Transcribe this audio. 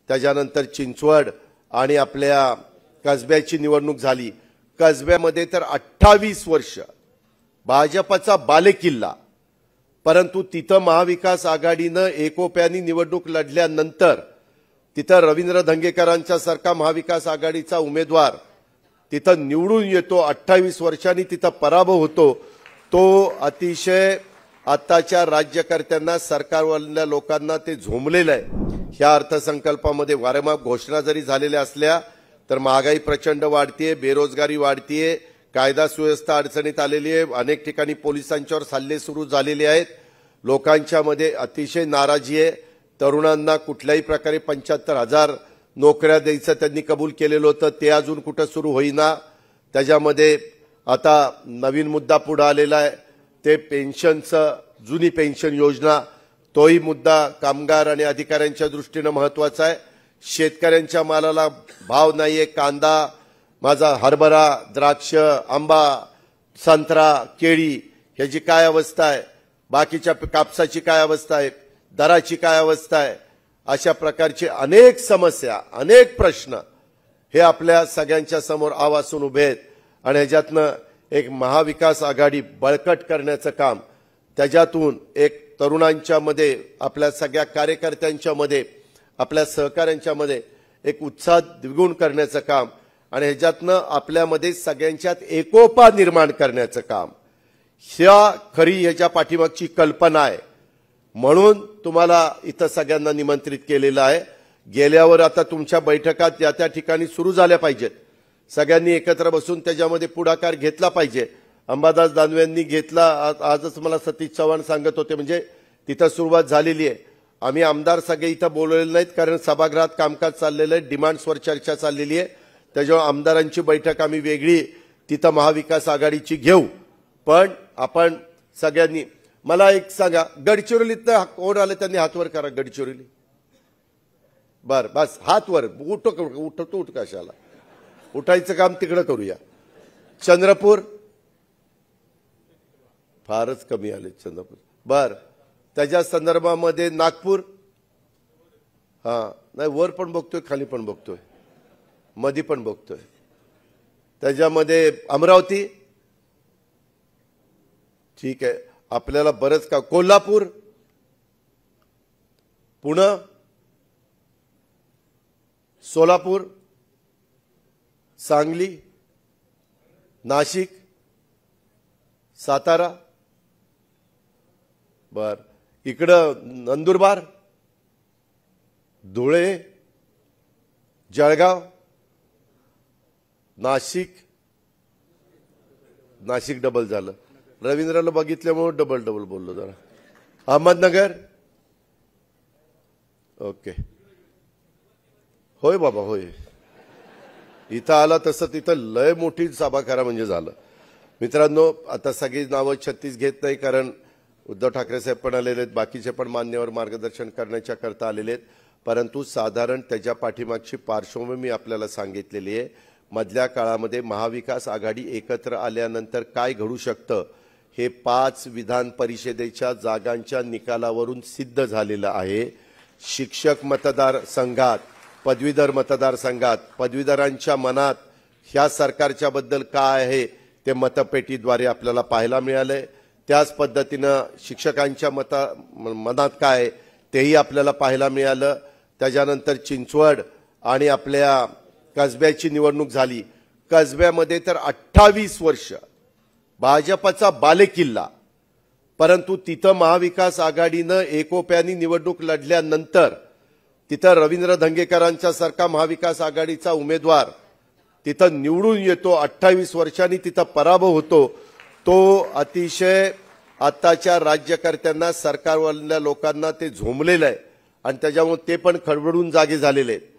त्याच्यानंतर चिंचवड आणि आपल्या कसब्याची निवडणूक झाली। कसब्यामध्ये तर 28 वर्ष भाजपचा बालेकिल्ला, परंतु तिथं महाविकास आघाडीनं एकोप्याने निवडणूक लढल्यानंतर तिथं रवींद्र धंगेकरांच्या सारखा महाविकास आघाडीचा उमेदवार तिथं निवडून येतो, 28 वर्षांनी तिथं पराभव होतो। तो अतिशय आताच्या राज्यकर्त्यांना, सरकारवरल्या लोकांना ते झोंबलेलं आहे। ह्या अर्थसंकल्पामध्ये वारंवार घोषणा जरी झालेल्या असल्या तर महागाई प्रचंड वाढतीये, बेरोजगारी वाढतीये, कायदा सुव्यवस्था अडचणीत आलेली आहे, अनेक ठिकाणी पोलिसांच्यावर हल्ले सुरू झालेले आहेत, लोकांच्या मध्ये अतिशय नाराजी आहे। तरुणांना कुठल्याही प्रकारे 75,000 नोकऱ्या द्यायचं त्यांनी कबूल केलेलं होतं, ते अजून कुठं सुरू होईना। त्याच्यामध्ये आता नवीन मुद्दा पुढे आलेला आहे, ते पेन्शनचं, जुनी पेन्शन योजना, तोही मुद्दा कामगार आणि अधिकाऱ्यांच्या दृष्टीने महत्त्वाचा आहे। शेतकऱ्यांच्या मालाला भाव नाहीये, कांदा, माझा हरभरा, द्राक्ष, आंबा, संत्रा, केळी ह्याची काय अवस्था आहे, बाकीच्या कापसाची काय अवस्था आहे, दराची काय अवस्था आहे, अशा प्रकारचे अनेक समस्या, अनेक प्रश्न हे आपल्या सगळ्यांच्या समोर आवासून उभे आहेत। आणि ह्याच्यातनं एक महाविकास आघाडी बळकट करण्याचं काम, त्याच्यातून एक तरुणांच्या मध्ये, आपल्या सगळ्या कार्यकर्त्यांच्या मध्ये, आपल्या सहकाऱ्यांच्या मध्ये एक उत्साह द्विगुण करण्याचं काम आणि ह्याच्यातनं आपल्यामध्ये सगळ्यांच्यात एकोपा निर्माण करण्याचं काम, ह्या खरी ह्याच्या पाठीमागची कल्पना आहे। म्हणून तुम्हाला इथं सगळ्यांना निमंत्रित केलेलं आहे। गेल्यावर आता तुमच्या बैठका त्या ठिकाणी सुरू झाल्या पाहिजेत, सगळ्यांनी एकत्र बसून त्याच्यामध्ये पुढाकार घेतला पाहिजे। अंबादास दानवेंनी घेतला, आजच मला सतीश चव्हाण सांगत होते, म्हणजे तिथं सुरुवात झालेली आहे। आम्ही आमदार सगळे इथं बोलवलेले नाहीत, कारण सभागृहात कामकाज चाललेलं आहे, डिमांड्सवर चर्चा चाललेली आहे, त्याच्यामुळे आमदारांची बैठक आम्ही वेगळी तिथं महाविकास आघाडीची घेऊ। पण आपण सगळ्यांनी, मला एक सांगा, गडचिरोलीत कोण आले त्यांनी हातवर करा, गडचिरोली बर, बस हातवर, उठतो कशाला, उठायचं काम तिकडं करूया। चंद्रपूर फारच कमी आले चंद्रपूर, बर, त्याच्या संदर्भामध्ये नागपूर, हा नाही, वर पण बघतोय, खाली पण बघतोय, मध्ये पण बघतोय, त्याच्यामध्ये अमरावती, ठीक आहे, आपल्याला बरंच का, कोल्हापूर, पुणे, सोलापूर, सांगली, नाशिक, सातारा, बर, इकडं नंदुरबार, धुळे, जळगाव, नाशिक, नाशिक डबल झालं, रवींद्रला बघितल्यामुळे डबल बोललो जरा, अहमदनगर, ओके, होय बाबा होय, इथं आला तसं तिथं लय मोठी सभा करा म्हणजे झालं। मित्रांनो, आता सगळी नावं 36 घेत नाही, कारण उद्धव ठाकरे साहेब पण आलेले आहेत, बाकीचे पण मान्यवर मार्गदर्शन करण्याच्या करता आलेले आहेत, परंतु साधारण त्याच्या पाठीमागची पार्श्वभूमी आपल्याला सांगितलेली आहे। मधल्या काळामध्ये महाविकास आघाडी एकत्र आल्यानंतर काय घडू शकतं हे 5 विधान परिषदेच्या जागांच्या निकालावरून सिद्ध झालेलं आहे। शिक्षक मतदारसंघात, पदवीधर मतदारसंघात, पदवीधरांच्या मनात ह्या सरकारच्या बद्दल काय आहे ते मतपेटीद्वारे आपल्याला पाहायला मिळाले। त्याच पद्धतीनं शिक्षकांच्या मनात काय तेही आपल्याला पाहायला मिळालं। त्याच्यानंतर चिंचवड आणि आपल्या कसब्याची निवडणूक झाली। कसब्यामध्ये तर 28 वर्ष भाजपचा बालेकिल्ला, परंतु तिथं महाविकास आघाडीनं एकोप्याने निवडणूक लढल्यानंतर तिथं रवींद्र धंगेकरांच्या सारखा महाविकास आघाडीचा उमेदवार तिथं निवडून येतो, 28 वर्षांनी तिथं पराभव होतो। तो अतिशय आताच्या राज्यकर्त्यांना, सरकारवरल्या लोकांना ते झोंबलेलं आहे आणि त्याच्यामुळे ते पण खडबडून जागे झालेले आहेत।